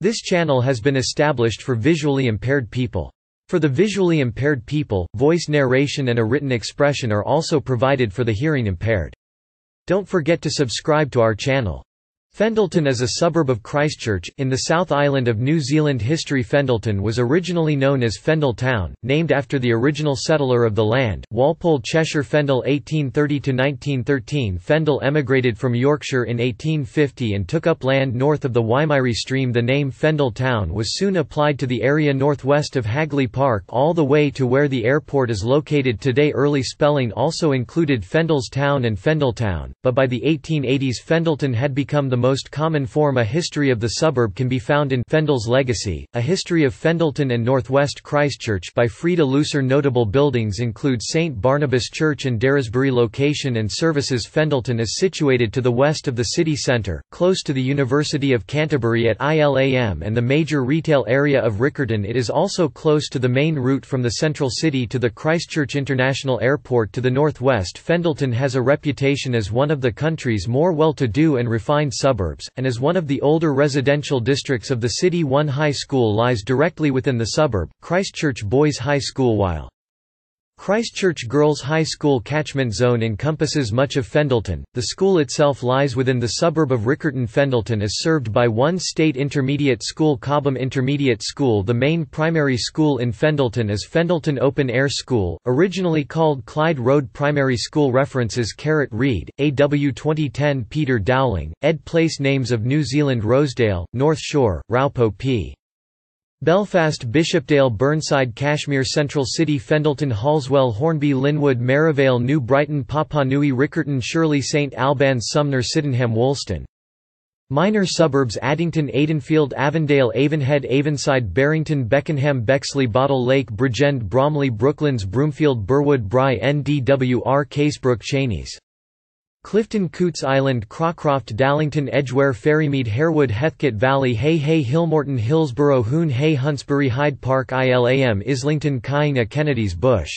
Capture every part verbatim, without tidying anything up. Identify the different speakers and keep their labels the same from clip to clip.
Speaker 1: This channel has been established for visually impaired people. For the visually impaired people, voice narration and a written expression are also provided for the hearing impaired. Don't forget to subscribe to our channel. Fendalton is a suburb of Christchurch, in the South Island of New Zealand. History. Fendalton was originally known as Fendal Town, named after the original settler of the land, Walpole Cheshire Fendall. eighteen thirty to nineteen thirteen. Fendal emigrated from Yorkshire in eighteen fifty and took up land north of the Waimairi stream. The name Fendal Town was soon applied to the area northwest of Hagley Park all the way to where the airport is located today. Early spelling also included Fendal's Town and Fendaltown, but by the eighteen eighties Fendalton had become the most common form. A history of the suburb can be found in Fendal's Legacy, A History of Fendalton and Northwest Christchurch by Frida Lusser. Notable buildings include Saint Barnabas Church and Daresbury. Location and services. Fendalton is situated to the west of the city centre, close to the University of Canterbury at I L A M and the major retail area of Riccarton. It is also close to the main route from the central city to the Christchurch International Airport. To the northwest, Fendalton has a reputation as one of the country's more well-to-do and refined suburbs. Suburbs, and is one of the older residential districts of the city. One high school lies directly within the suburb, Christchurch Boys High School. While Christchurch Girls High School catchment zone encompasses much of Fendalton, the school itself lies within the suburb of Riccarton. Fendalton is served by one state intermediate school, Cobham Intermediate School. The main primary school in Fendalton is Fendalton Open Air School, originally called Clyde Road Primary School. References: Carrot Reed, A W twenty ten. Peter Dowling, ed. Place names of New Zealand. Rosedale, North Shore, Raupo P. Belfast, Bishopdale, Burnside, Cashmere, Central City, Fendalton, Halswell, Hornby, Linwood, Merivale, New Brighton, Papanui, Riccarton, Shirley, Saint Albans, Sumner, Sydenham, Woolston. Minor suburbs: Addington, Aidenfield, Avondale, Avonhead, Avonside, Barrington, Beckenham, Bexley, Bottle Lake, Bridgend, Bromley, Brooklands, Broomfield, Burwood, Bry, N D W R, Casebrook, Cheneys. Clifton, Coots Island, Crawcroft, Dallington, Edgware, Ferrymead, Harewood, Heathcote Valley, Hay Hay, Hillmorton, Hillsborough, Hoon Hay, Huntsbury, Hyde Park, I L A M, Islington, Kainga, Kennedy's Bush,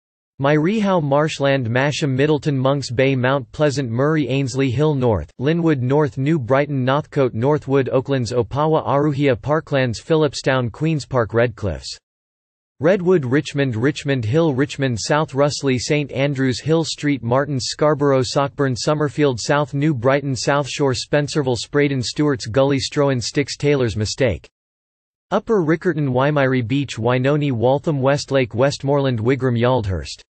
Speaker 1: Myrehow, Marshland, Masham, Middleton, Monks Bay, Mount Pleasant, Murray, Ainslie Hill North, Linwood North, New Brighton, Northcote, Northwood, Oaklands, Opawa, Aruhia, Parklands, Phillipstown, Queens Park, Redcliffs, Redwood, Richmond, Richmond Hill, Richmond South, Russley, Saint Andrews, Hill Street, Martins, Scarborough, Sockburn, Summerfield South, New Brighton, South Shore, Spencerville, Spraydon, Stewart's Gully, Strohan, Styx, Taylor's Mistake, Upper Riccarton, Waimairi Beach, Wainoni, Waltham, Westlake, Westmoreland, Wigram, Yaldhurst.